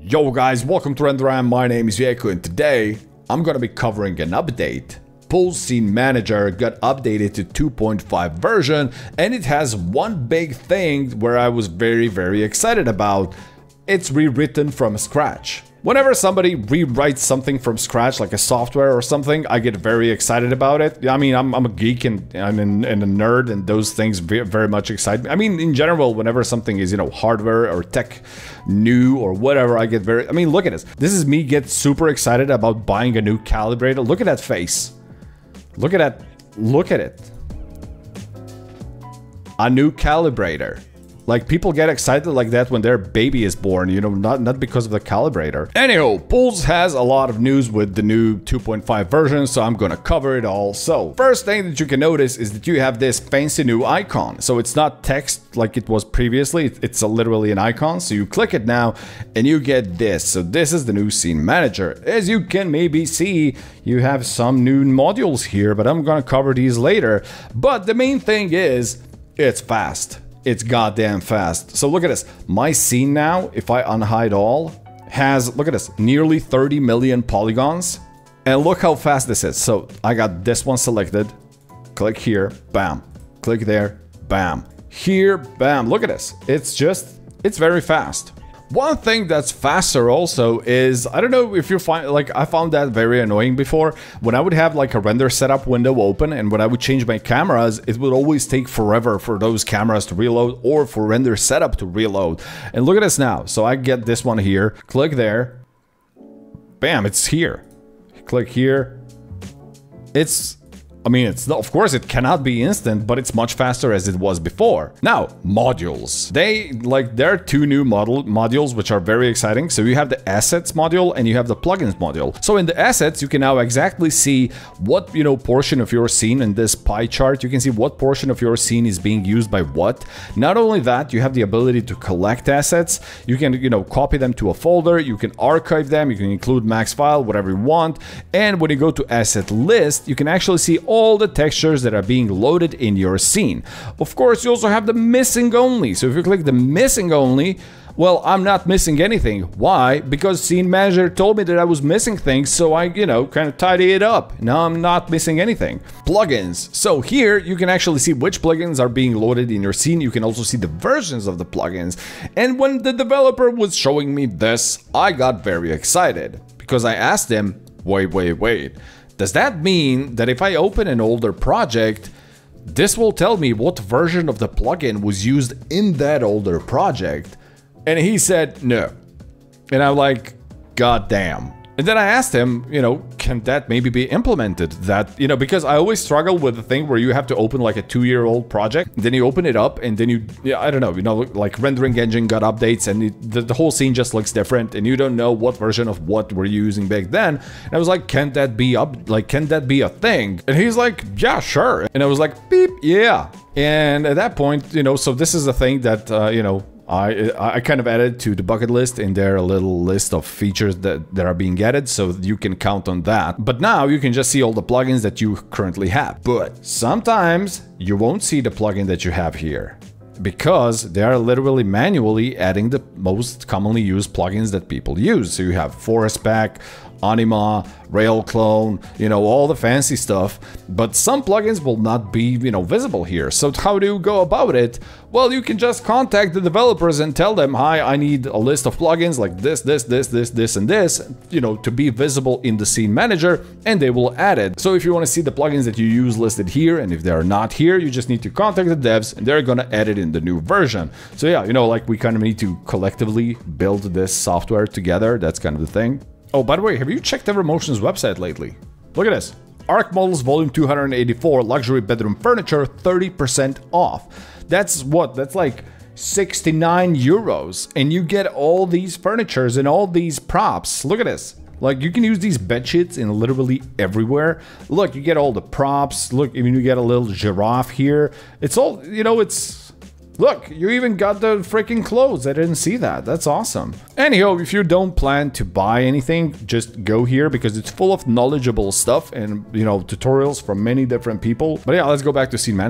Yo guys, welcome to RenderRam. My name is Yeku and today I'm gonna be covering an update. Pulse Scene Manager got updated to 2.5 version and it has one big thing where I was very excited about. It's rewritten from scratch. Whenever somebody rewrites something from scratch, like a software or something, I get very excited about it. I mean, I'm a geek and a nerd, and those things very much excite me. I mean, in general, whenever something is, hardware or tech new or whatever, I get very... I mean, look at this. This is me get super excited about buying a new calibrator. Look at that face. Look at that. Look at it. A new calibrator. Like, people get excited like that when their baby is born, not because of the calibrator. Anyhow, Pulse has a lot of news with the new 2.5 version, so I'm gonna cover it all. So, first thing that you can notice is that you have this fancy new icon. So it's not text like it was previously, it's literally an icon. So you click it now and you get this. So this is the new Scene Manager. As you can maybe see, you have some new modules here, but I'm gonna cover these later. But the main thing is, it's fast. It's goddamn fast. So look at this. My scene now, if I unhide all, has, look at this, nearly 30 million polygons. And look how fast this is. So I got this one selected. Click here, bam. Click there, bam. Here, bam. Look at this. It's very fast. One thing that's faster also is, I don't know if you find, like, I found that very annoying before. When I would have like a render setup window open and when I would change my cameras, it would always take forever for those cameras to reload or for render setup to reload. And look at this now. So I get this one here, click there, bam, it's here. Click here. I mean, it's not, of course, it cannot be instant, but it's much faster as it was before. Now, modules. There are two new modules which are very exciting. So you have the assets module and you have the plugins module. So in the assets, you can now exactly see what, portion of your scene in this pie chart. You can see what portion of your scene is being used by what. Not only that, you have the ability to collect assets. You can, copy them to a folder. You can archive them. You can include max file, whatever you want. And when you go to asset list, you can actually see all the textures that are being loaded in your scene. Of course, you also have the missing only. So if you click the missing only, well, I'm not missing anything. Why? Because Scene Manager told me that I was missing things, so I, kind of tidy it up. Now I'm not missing anything. Plugins. So here you can actually see which plugins are being loaded in your scene. You can also see the versions of the plugins. And when the developer was showing me this, I got very excited because I asked him, wait. Does that mean that if I open an older project, this will tell me what version of the plugin was used in that older project? And he said no. And I'm like, God damn. And then I asked him, can that maybe be implemented? That, because I always struggle with the thing where you have to open like a 2-year-old project, then you open it up and then I don't know, like rendering engine got updates and the whole scene just looks different and you don't know what version of what we're using back then. And I was like, can that be a thing? And he's like, yeah, sure. And I was like, beep, yeah. And at that point, so this is the thing that, I kind of added to the bucket list in there a little list of features that are being added, so you can count on that. But now you can just see all the plugins that you currently have. But sometimes you won't see the plugin that you have here because they are literally manually adding the most commonly used plugins that people use. So you have Forest Pack, Anima, Rail Clone, all the fancy stuff, but some plugins will not be, visible here. So how do you go about it? Well, you can just contact the developers and tell them, hi, I need a list of plugins like this, and this, to be visible in the Scene Manager, and they will add it. So if you want to see the plugins that you use listed here, and if they're not here, you just need to contact the devs, and they're gonna add it in the new version. So yeah, like we kind of need to collectively build this software together. That's kind of the thing. Oh, by the way, have you checked Evermotion's website lately? Look at this. Arc Models Volume 284 Luxury Bedroom Furniture 30% off. That's what? That's like 69 euros. And you get all these furnitures and all these props. Look at this. Like, you can use these bedsheets in literally everywhere. Look, you get all the props. Look, even you get a little giraffe here. It's all, it's... Look, you even got the freaking clothes. I didn't see that. That's awesome. Anyhow, if you don't plan to buy anything, just go here because it's full of knowledgeable stuff and, tutorials from many different people. But yeah, let's go back to Scene Manager.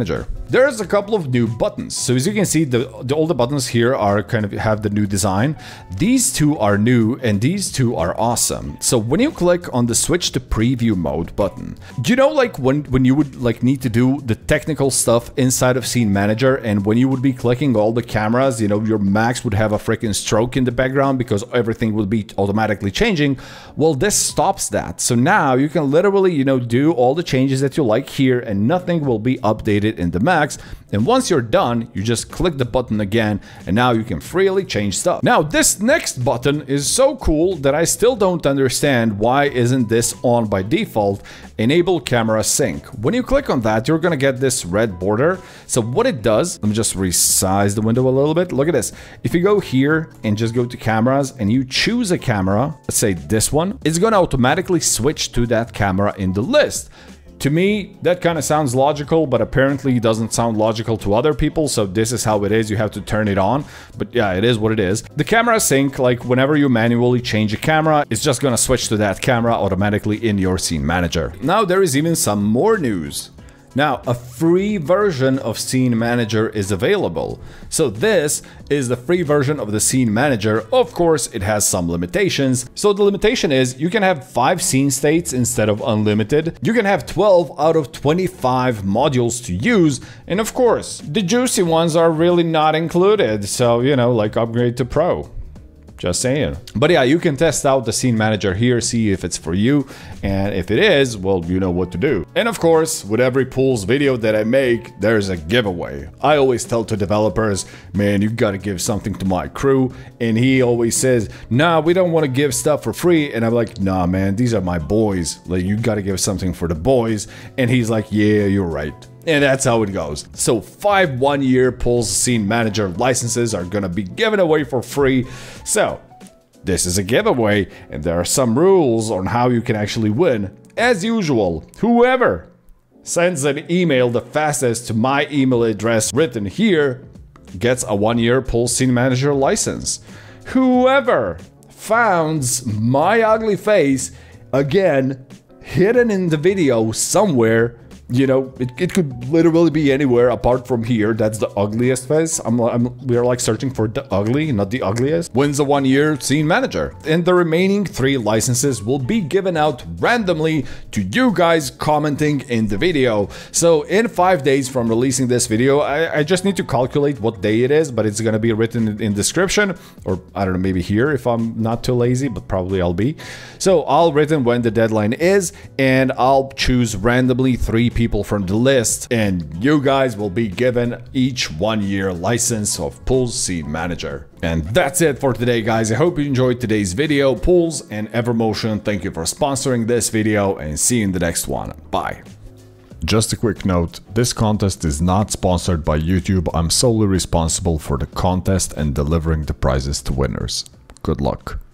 there's a couple of new buttons. So as you can see, all the buttons here are kind of have the new design. These two are new and these two are awesome. So when you click on the switch to preview mode button, do you know like when you would like need to do the technical stuff inside of Scene Manager, and when you would be clicking all the cameras, you know, your Max would have a freaking stroke in the background because everything will be automatically changing. Well, this stops that. So now you can literally, you know, do all the changes that you like here and nothing will be updated in the Max. And once you're done, you just click the button again and now you can freely change stuff. Now, this next button is so cool that I still don't understand why isn't this on by default. Enable camera sync. When you click on that, you're gonna get this red border. So what it does, let me just resize the window a little bit. Look at this. If you go here and just go to cameras and you choose a camera, let's say this one, it's gonna automatically switch to that camera in the list. To me, that kind of sounds logical, but apparently it doesn't sound logical to other people, so this is how it is. You have to turn it on, but yeah, it is what it is. The camera sync, like whenever you manually change a camera, it's just gonna switch to that camera automatically in your Scene Manager. Now there is even some more news. Now, a free version of Scene Manager is available. So this is the free version of the Scene Manager. Of course, it has some limitations. So the limitation is you can have 5 scene states instead of unlimited. You can have 12 out of 25 modules to use. And of course, the juicy ones are really not included. So, you know, like upgrade to Pro. Just saying. But yeah, you can test out the Scene Manager here, see if it's for you, and if it is, well, you know what to do. And of course, with every Pools video that I make, there's a giveaway. I always tell to developers, man, you gotta give something to my crew, and he always says, nah, we don't want to give stuff for free, and I'm like, nah, man, these are my boys, like, you gotta give something for the boys, and he's like, yeah, you're right. And that's how it goes. So 5 one-year Pools Scene Manager licenses are gonna be given away for free. So this is a giveaway and there are some rules on how you can actually win. As usual, whoever sends an email the fastest to my email address written here gets a 1-year Pools Scene Manager license. Whoever finds my ugly face, again, hidden in the video somewhere, you know, it could literally be anywhere apart from here. That's the ugliest face. We're like searching for the ugly, not the ugliest. Wins a 1-year Scene Manager. And the remaining 3 licenses will be given out randomly to you guys commenting in the video. So in 5 days from releasing this video, I just need to calculate what day it is, but it's gonna be written in description, or I don't know, maybe here if I'm not too lazy, but probably I'll be. So I'll written when the deadline is, and I'll choose randomly 3 people from the list, and you guys will be given each 1-year license of Pools Scene Manager. And that's it for today, guys. I hope you enjoyed today's video. Pools and Evermotion, thank you for sponsoring this video, and see you in the next one. Bye. Just a quick note, this contest is not sponsored by YouTube. I'm solely responsible for the contest and delivering the prizes to winners. Good luck.